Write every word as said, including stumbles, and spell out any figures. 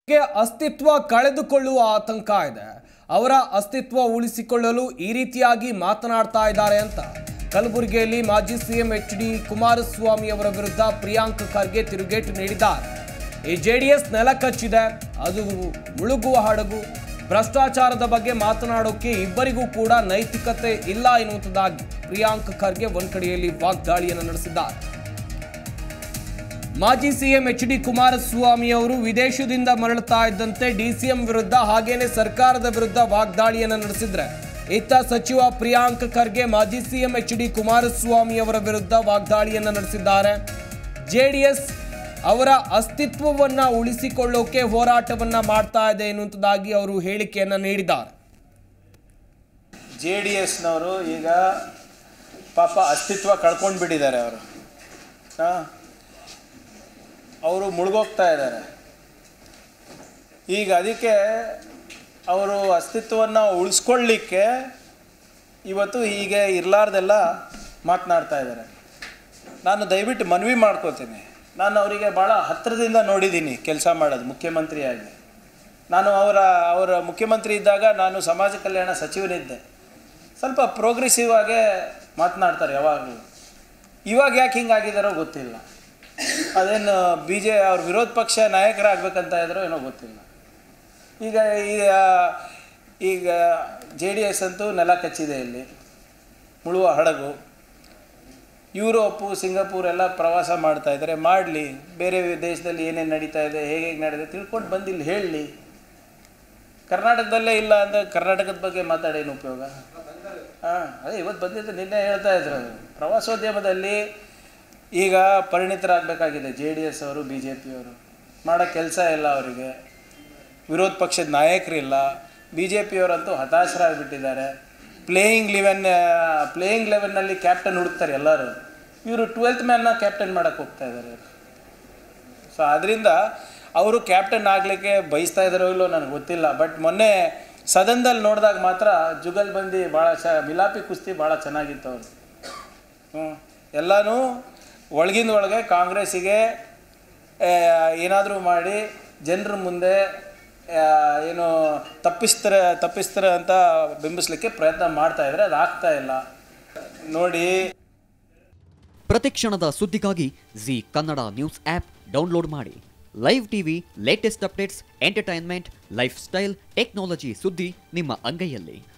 ಅಸ್ತಿತ್ವ ಕಳೆದುಕೊಳ್ಳುವ ಆತಂಕ ಇದೆ. ಅವರ ಅಸ್ತಿತ್ವ ಉಳಿಸಿಕೊಳ್ಳಲು ಈ ರೀತಿಯಾಗಿ ಮಾತನಾಡ್ತಾ ಇದ್ದಾರೆ ಅಂತ ಕಲಬುರಗಿಯಲ್ಲಿ ಮಾಜಿ ಸಿಎಂ ಎಚ್ ಡಿ ಕುಮಾರಸ್ವಾಮಿ ಅವರ ವಿರುದ್ಧ ಪ್ರಿಯಾಂಕ್ ಖರ್ಗೆ ತಿರುಗೇಟು ನೀಡಿದ್ದಾರೆ. ಈ ಜೆಡಿಎಸ್ ನೆಲಕಚ್ಚಿದೆ, ಅದು ಮುಳುಗುವ ಹಡಗು. ಭ್ರಷ್ಟಾಚಾರದ ಬಗ್ಗೆ ಮಾತನಾಡೋಕೆ ಇಬ್ಬರಿಗೂ ಕೂಡ ನೈತಿಕತೆ ಇಲ್ಲ ಎನ್ನುವಂಥದ್ದಾಗಿ ಪ್ರಿಯಾಂಕ್ ಖರ್ಗೆ ಒಂದ್ ಕಡೆಯಲ್ಲಿ ವಾಗ್ದಾಳಿಯನ್ನು ನಡೆಸಿದ್ದಾರೆ. ಮಾಜಿ ಸಿಎಂ ಎಚ್ ಡಿ ಕುಮಾರಸ್ವಾಮಿ ಅವರು ವಿದೇಶದಿಂದ ಮರಳುತ್ತಾ ಇದ್ದಂತೆ ಡಿಸಿಎಂ ವಿರುದ್ಧ ಹಾಗೇನೆ ಸರ್ಕಾರದ ವಿರುದ್ಧ ವಾಗ್ದಾಳಿಯನ್ನು ನಡೆಸಿದ್ರೆ, ಇತ್ತ ಸಚಿವ ಪ್ರಿಯಾಂಕ್ ಖರ್ಗೆ ಮಾಜಿ ಸಿಎಂ ಎಚ್ ಡಿ ಕುಮಾರಸ್ವಾಮಿ ಅವರ ವಿರುದ್ಧ ವಾಗ್ದಾಳಿಯನ್ನು ನಡೆಸಿದ್ದಾರೆ. ಜೆಡಿಎಸ್ ಅವರ ಅಸ್ತಿತ್ವವನ್ನ ಉಳಿಸಿಕೊಳ್ಳೋಕೆ ಹೋರಾಟವನ್ನ ಮಾಡ್ತಾ ಇದೆ ಎನ್ನುವಂಥದ್ದಾಗಿ ಅವರು ಹೇಳಿಕೆಯನ್ನ ನೀಡಿದ್ದಾರೆ. ಜೆಡಿಎಸ್ನವರು ಈಗ ಪಾಪ ಅಸ್ತಿತ್ವ ಕಳ್ಕೊಂಡು ಬಿಟ್ಟಿದ್ದಾರೆ. ಅವರು ಅವರು ಮುಳುಗೋಗ್ತಾ ಇದ್ದಾರೆ. ಈಗ ಅದಕ್ಕೆ ಅವರು ಅಸ್ತಿತ್ವವನ್ನು ಉಳಿಸ್ಕೊಳ್ಳಿಕ್ಕೆ ಇವತ್ತು ಹೀಗೆ ಇರಲಾರ್ದೆಲ್ಲ ಮಾತನಾಡ್ತಾ ಇದ್ದಾರೆ. ನಾನು ದಯವಿಟ್ಟು ಮನವಿ ಮಾಡ್ಕೋತೀನಿ, ನಾನು ಅವರಿಗೆ ಭಾಳ ಹತ್ತಿರದಿಂದ ನೋಡಿದ್ದೀನಿ ಕೆಲಸ ಮಾಡೋದು ಮುಖ್ಯಮಂತ್ರಿಯಾಗಿ. ನಾನು ಅವರ ಅವರ ಮುಖ್ಯಮಂತ್ರಿ ಇದ್ದಾಗ ನಾನು ಸಮಾಜ ಕಲ್ಯಾಣ ಸಚಿವನಿದ್ದೆ. ಸ್ವಲ್ಪ ಪ್ರೋಗ್ರೆಸಿವ್ ಆಗೇ ಮಾತನಾಡ್ತಾರೆ ಯಾವಾಗಲೂ. ಇವಾಗ ಯಾಕೆ ಹಿಂಗಾಗಿದ್ದಾರೋ ಗೊತ್ತಿಲ್ಲ. ಅದೇನು ಬಿ ಜೆ ಅವ್ರ ವಿರೋಧ ಪಕ್ಷ ನಾಯಕರಾಗಬೇಕಂತ ಇದ್ರೋ ಏನೋ ಗೊತ್ತಿಲ್ಲ. ಈಗ ಈಗ ಈಗ ಜೆ ಡಿ ಎಸ್ ಅಂತೂ ನೆಲ ಕಚ್ಚಿದೆ, ಇಲ್ಲಿ ಮುಳುವ ಹಡಗು. ಯುರೋಪು ಸಿಂಗಾಪುರ್ ಎಲ್ಲ ಪ್ರವಾಸ ಮಾಡ್ತಾ ಇದ್ದಾರೆ, ಮಾಡಲಿ. ಬೇರೆ ದೇಶದಲ್ಲಿ ಏನೇನು ನಡೀತಾ ಇದೆ, ಹೇಗೆ ಹೇಗೆ ನಡೀಇದೆ ತಿಳ್ಕೊಂಡು ಬಂದಿಲ್ಲಿ ಹೇಳಲಿ. ಕರ್ನಾಟಕದಲ್ಲೇ ಇಲ್ಲ ಅಂದರೆ ಕರ್ನಾಟಕದ ಬಗ್ಗೆ ಮಾತಾಡೇನು ಉಪಯೋಗ? ಹಾಂ, ಅದೇ ಇವತ್ತು ಬಂದಿದ್ದು, ನಿನ್ನೆ ಹೇಳ್ತಾ ಇದ್ರು. ಪ್ರವಾಸೋದ್ಯಮದಲ್ಲಿ ಈಗ ಪರಿಣಿತರಾಗಬೇಕಾಗಿದೆ ಜೆ ಡಿ ಎಸ್ ಅವರು, ಬಿ ಜೆ ಪಿಯವರು. ಮಾಡೋ ಕೆಲಸ ಇಲ್ಲ ಅವರಿಗೆ, ವಿರೋಧ ಪಕ್ಷದ ನಾಯಕರಿಲ್ಲ. ಬಿ ಜೆ ಪಿಯವರಂತೂ ಹತಾಶರಾಗಿಬಿಟ್ಟಿದ್ದಾರೆ. ಪ್ಲೇಯಿಂಗ್ ಲೆವೆನ್ ಪ್ಲೇಯಿಂಗ್ ಲೆವೆನ್ನಲ್ಲಿ ಕ್ಯಾಪ್ಟನ್ ಹುಡುಕ್ತಾರೆ ಎಲ್ಲರೂ. ಇವರು ಟ್ವೆಲ್ತ್ ಮ್ಯಾನ್ನ ಕ್ಯಾಪ್ಟನ್ ಮಾಡೋಕ್ಕೆ ಹೋಗ್ತಾ ಇದ್ದಾರೆ. ಸೊ ಅದರಿಂದ ಅವರು ಕ್ಯಾಪ್ಟನ್ ಆಗಲಿಕ್ಕೆ ಬಯಸ್ತಾ ಇದ್ದಾರೋ ಇಲ್ಲೋ ನನಗೆ ಗೊತ್ತಿಲ್ಲ. ಬಟ್ ಮೊನ್ನೆ ಸದನದಲ್ಲಿ ನೋಡಿದಾಗ ಮಾತ್ರ ಜುಗಲ್ಬಂದಿ ಭಾಳ ಚ ಮಿಲಾಪಿ ಕುಸ್ತಿ ಭಾಳ ಚೆನ್ನಾಗಿತ್ತು ಅವರು. ಹ್ಞೂ ಎಲ್ಲನೂ ಒಳಗಿಂದ ಒಳಗೆ ಕಾಂಗ್ರೆಸ್ಸಿಗೆ ಏನಾದರೂ ಮಾಡಿ ಜನರ ಮುಂದೆ ಏನು ತಪ್ಪಿಸ್ತಾರೆ ತಪ್ಪಿಸ್ತಾರೆ ಅಂತ ಬಿಂಬಿಸ್ಲಿಕ್ಕೆ ಪ್ರಯತ್ನ ಮಾಡ್ತಾ ಇದ್ದಾರೆ. ಅದು ಆಗ್ತಾ ಇಲ್ಲ ನೋಡಿ. ಪ್ರತಿಕ್ಷಣದ ಸುದ್ದಿಗಾಗಿ Zee Kannada news app download ಮಾಡಿ. Live TV, latest updates, entertainment, life style, technology ಸುದ್ದಿ ನಿಮ್ಮ ಅಂಗೈಯಲ್ಲಿ.